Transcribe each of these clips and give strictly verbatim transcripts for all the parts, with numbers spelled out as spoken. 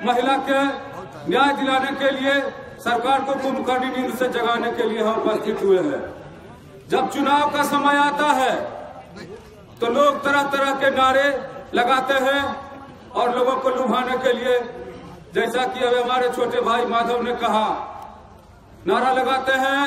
महिला के न्याय दिलाने के लिए, सरकार को कुंभकर्णी नींद से जगाने के लिए हम उपस्थित हुए हैं। जब चुनाव का समय आता है तो लोग तरह तरह के नारे लगाते हैं और लोगों को लुभाने के लिए, जैसा कि अभी हमारे छोटे भाई माधव ने कहा, नारा लगाते हैं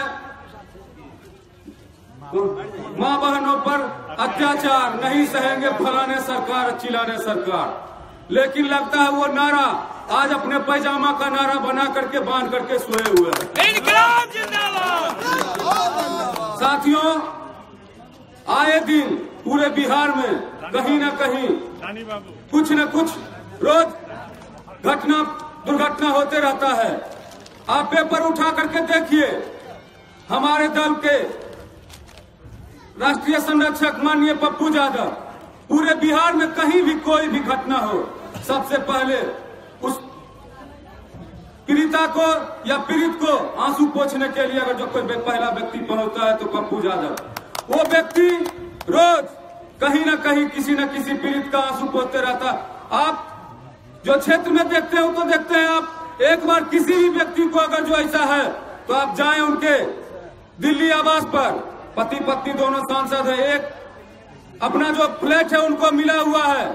मां बहनों पर अत्याचार नहीं सहेंगे, फलाने सरकार, चिल्लाने सरकार। लेकिन लगता है वो नारा आज अपने पैजामा का नारा बना करके बांध करके सोए हुए हैं। इनकलाब जिंदाबाद। साथियों, आए दिन पूरे बिहार में कहीं न कहीं कुछ न कुछ रोज घटना दुर्घटना होते रहता है। आप पेपर उठा करके देखिए, हमारे दल के राष्ट्रीय संरक्षक माननीय पप्पू यादव, पूरे बिहार में कहीं भी कोई भी घटना हो, सबसे पहले उस पीड़िता को या पीड़ित को आंसू पोंछने के लिए अगर जो कोई पहला व्यक्ति पहुंचता है तो पप्पू यादव। वो व्यक्ति रोज कहीं न कहीं किसी न किसी पीड़ित का आंसू पोंछते रहता। आप जो क्षेत्र में देखते हैं वो तो देखते हैं, आप एक बार किसी भी व्यक्ति को अगर जो ऐसा है तो आप जाएं उनके दिल्ली आवास पर, पति पत्नी दोनों सांसद है, एक अपना जो फ्लैट है उनको मिला हुआ है,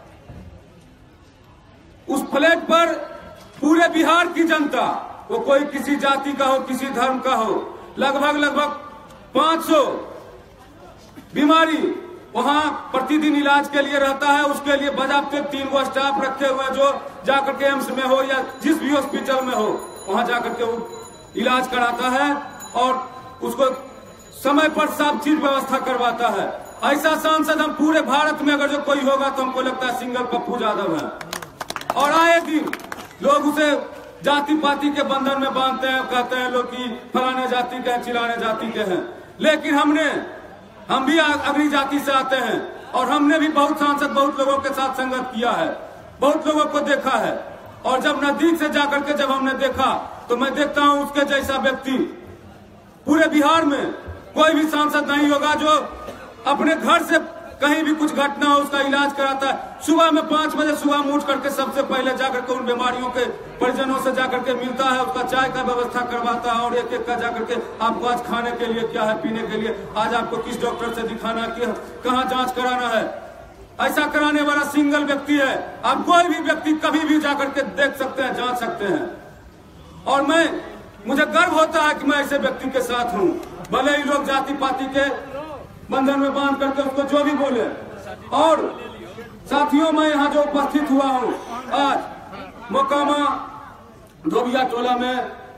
उस फ्लैट पर पूरे बिहार की जनता, वो कोई किसी जाति का हो, किसी धर्म का हो, लगभग लगभग पांच सौ बीमारी वहां प्रतिदिन इलाज के लिए रहता है। उसके लिए बाजाबते तीन गो स्टाफ रखे हुए जो जाकर के एम्स में हो या जिस भी हॉस्पिटल में हो वहां जाकर के वो इलाज कराता है और उसको समय पर सब चीज व्यवस्था करवाता है। ऐसा सांसद हम पूरे भारत में अगर जो कोई होगा तो हमको लगता है सिंगल पप्पू यादव है। और आए दिन लोग उसे जाति पाति के बंधन में बांधते हैं, कहते हैं लोग कि फलाने जाति के हैं, चिलाने जाति के हैं। लेकिन हमने हम भी अगली जाति से आते हैं और हमने भी बहुत सांसद, बहुत लोगों के साथ संगत किया है, बहुत लोगों को देखा है। और जब नजदीक से जाकर के जब हमने देखा तो मैं देखता हूं उसके जैसा व्यक्ति पूरे बिहार में कोई भी सांसद नहीं होगा जो अपने घर से कहीं भी कुछ घटना हो उसका इलाज कराता है। सुबह में पांच बजे सुबह में उठ करके सबसे पहले जाकर के उन बीमारियों के परिजनों से जाकर के मिलता है, उसका चाय का व्यवस्था करवाता है और एक एक का जाकर के आपको आज खाने के लिए क्या है, पीने के लिए आज आपको किस डॉक्टर से दिखाना है, कहाँ जांच कराना है, ऐसा कराने वाला सिंगल व्यक्ति है। आप कोई भी व्यक्ति कभी भी जाकर के देख सकते हैं, जांच सकते हैं। और मैं मुझे गर्व होता है कि मैं ऐसे व्यक्ति के साथ हूँ, भले ही लोग जाति पाति के बंधन में बांध करके उसको जो भी बोले। और साथियों, मैं यहाँ जो उपस्थित हुआ हूँ आज मोकामा धोबिया टोला में,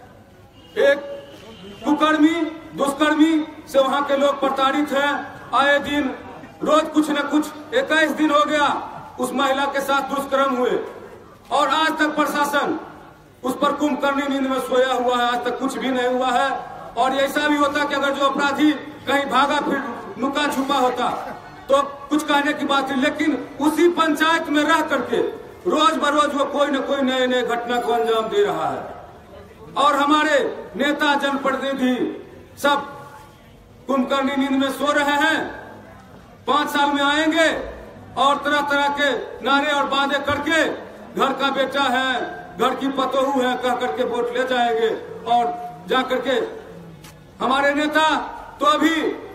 एक कुकर्मी दुष्कर्मी से वहाँ के लोग प्रताड़ित हैं। आए दिन रोज कुछ न कुछ, इक्कीस दिन हो गया उस महिला के साथ दुष्कर्म हुए और आज तक प्रशासन उस पर कुंभकर्णी नींद में सोया हुआ है, आज तक कुछ भी नहीं हुआ है। और ऐसा भी होता कि अगर जो अपराधी कहीं भागा फिर लुका छुपा होता तो कुछ कहने की बात थी, लेकिन उसी पंचायत में रह करके रोज बरोज वो कोई न कोई नए नए घटना को अंजाम दे रहा है। और हमारे नेता जनप्रतिनिधि सब कुंभकर्णी नींद में सो रहे हैं। पांच साल में आएंगे और तरह तरह के नारे और वादे करके घर का बेटा है, घर की पतोहू है कह करके वोट ले जाएंगे। और जाकर के हमारे नेता तो अभी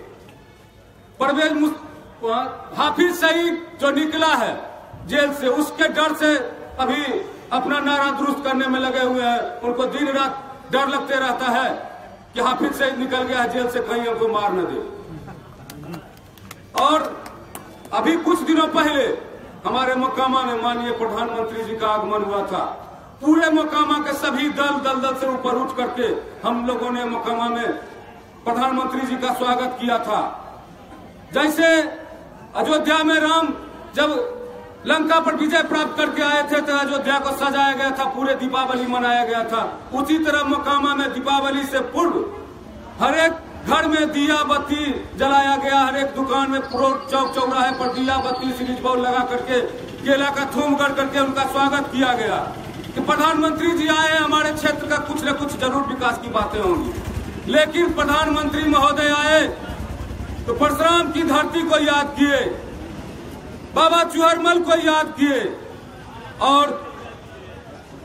परवेज हाफिज सईद जो निकला है जेल से, उसके डर से अभी अपना नारा दुरुस्त करने में लगे हुए हैं। उनको दिन रात डर लगते रहता है कि हाफिज सईद निकल गया है जेल से, कहीं हमको मार न दे। और अभी कुछ दिनों पहले हमारे मोकामा में माननीय प्रधानमंत्री जी का आगमन हुआ था। पूरे मोकामा के सभी दल दल दल से ऊपर उठ करके हम लोगों ने मोकामा में प्रधानमंत्री जी का स्वागत किया था। जैसे अयोध्या में राम जब लंका पर विजय प्राप्त करके आए थे तो अयोध्या को सजाया गया था, पूरे दीपावली मनाया गया था। उसी तरह मोकामा में दीपावली से पूर्व हर एक घर में दिया बत्ती जलाया गया, हर एक दुकान में रोड चौक चौराहे पर दिया बत्ती सीरीज बोर्ड लगा करके केला का थूम कर करके उनका स्वागत किया गया कि प्रधानमंत्री जी आए, हमारे क्षेत्र का कुछ न कुछ जरूर विकास की बातें होंगी। लेकिन प्रधानमंत्री महोदय आए तो परशुराम की धरती को याद किए, बाबा चुहरमल को याद किए और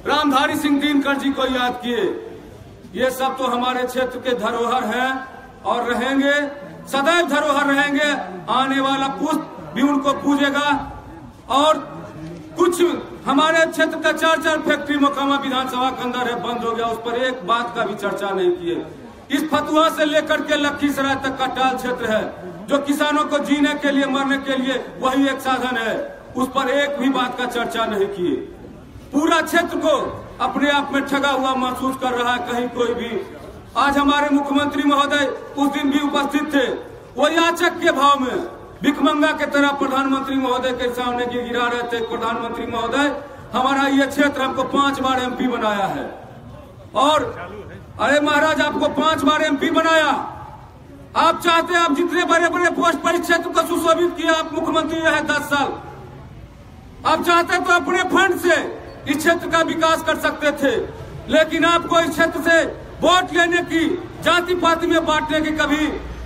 रामधारी सिंह दिनकर जी को याद किए। ये सब तो हमारे क्षेत्र के धरोहर हैं और रहेंगे, सदैव धरोहर रहेंगे। आने वाला पुष्प भी उनको पूजेगा। और कुछ हमारे क्षेत्र का चार चार फैक्ट्री मोकामा विधानसभा के अंदर है, बंद हो गया, उस पर एक बात का भी चर्चा नहीं किए। इस फतुहा से लेकर के लखीसराय तक का टाल क्षेत्र है, जो किसानों को जीने के लिए, मरने के लिए वही एक साधन है, उस पर एक भी बात का चर्चा नहीं किए। पूरा क्षेत्र को अपने आप में ठगा हुआ महसूस कर रहा है कहीं कोई भी। आज हमारे मुख्यमंत्री महोदय उस दिन भी उपस्थित थे, वो याचक के भाव में भिखमंगा के तरह प्रधानमंत्री महोदय के सामने गिरा रहे थे। प्रधानमंत्री महोदय, हमारा ये क्षेत्र हमको पांच बार एमपी बनाया है, और अरे महाराज आपको पांच बार एमपी बनाया, आप चाहते आप जितने बड़े बड़े पोस्ट पर इस क्षेत्र को सुशोभित किया, आप मुख्यमंत्री रहे दस साल, आप चाहते तो अपने फंड से इस क्षेत्र का विकास कर सकते थे, लेकिन आपको इस क्षेत्र से वोट लेने की, जाति पाति में बांटने की, कभी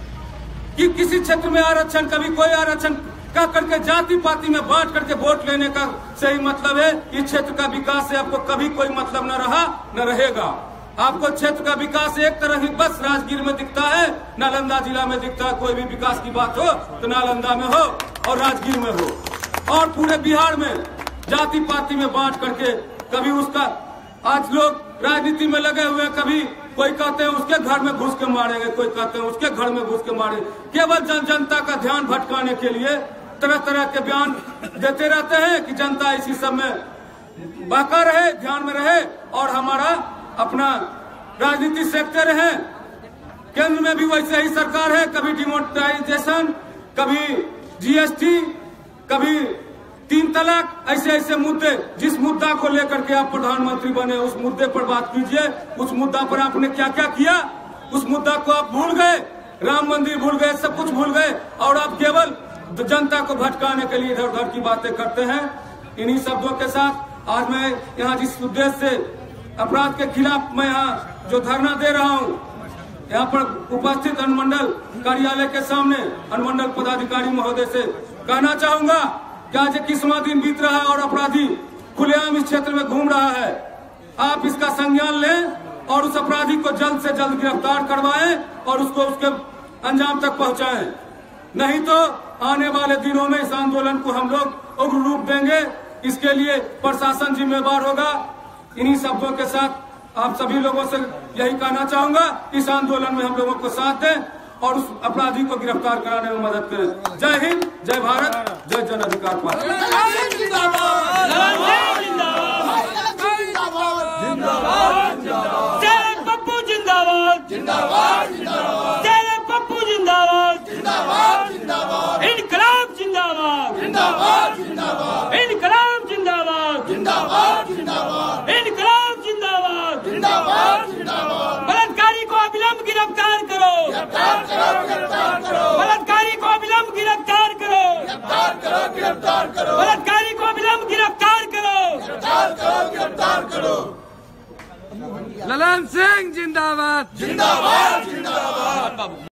कि किसी क्षेत्र में आरक्षण, कभी कोई आरक्षण कह करके जाति पाति में बांट करके वोट लेने का सही मतलब है। इस क्षेत्र का विकास से आपको कभी कोई मतलब न रहा न रहेगा। आपको क्षेत्र का विकास एक तरह ही बस राजगीर में दिखता है, नालंदा जिला में दिखता है। कोई भी विकास की बात हो तो नालंदा में हो और राजगीर में हो, और पूरे बिहार में जाति पाति में बांट करके कभी उसका, आज लोग राजनीति में लगे हुए, कभी कोई कहते हैं उसके घर में घुस के मारेंगे, कोई कहते हैं उसके घर में घुस के मारेंगे। केवल जन जनता का ध्यान भटकाने के लिए तरह तरह के बयान देते रहते हैं कि जनता इसी सब में बहका रहे, ध्यान में रहे, और हमारा अपना राजनीति सेक्टर रहे। केंद्र में भी वैसे ही सरकार है, कभी डिमोनेटाइजेशन, कभी जीएसटी, कभी तीन तलाक, ऐसे ऐसे मुद्दे। जिस मुद्दा को लेकर के आप प्रधानमंत्री बने उस मुद्दे पर बात कीजिए। उस मुद्दा पर आपने क्या क्या किया, उस मुद्दा को आप भूल गए। राम मंदिर भूल गए, सब कुछ भूल गए, और आप केवल जनता को भटकाने के लिए इधर उधर की बातें करते हैं। इन्हीं शब्दों के साथ आज मैं यहाँ जिस उद्देश्य से अपराध के खिलाफ मैं यहाँ जो धरना दे रहा हूँ, यहाँ पर उपस्थित अनुमंडल कार्यालय के सामने अनुमंडल पदाधिकारी महोदय से कहना चाहूंगा कि आज किस्मा दिन बीत रहा है और अपराधी खुलेआम इस क्षेत्र में घूम रहा है। आप इसका संज्ञान लें और उस अपराधी को जल्द से जल्द गिरफ्तार करवाएं और उसको उसके अंजाम तक पहुंचाएं। नहीं तो आने वाले दिनों में इस आंदोलन को हम लोग उग्र रूप देंगे। इसके लिए प्रशासन जिम्मेवार होगा। इन्हीं शब्दों के साथ आप सभी लोगों से यही कहना चाहूंगा, इस आंदोलन में हम लोगों को साथ दें और उस अपराधी को गिरफ्तार कराने में मदद करें। जय हिंद, जय भारत, जय जन अधिकार पार्टी। जय पप्पू जिंदाबाद, जय पप्पू जिंदाबाद, इनकलाब जिंदाबाद, इनकलाब जिंदाबाद, इनकलाब जिंदाबाद। बलात्कारी को अविलंब गिरफ्तार करो, बलात्कारी को अविलंब गिरफ्तार करो, बलात्कारी को अविलंब गिरफ्तार करो। ललन सिंह जिंदाबाद, जिंदाबाद, जिंदाबाद।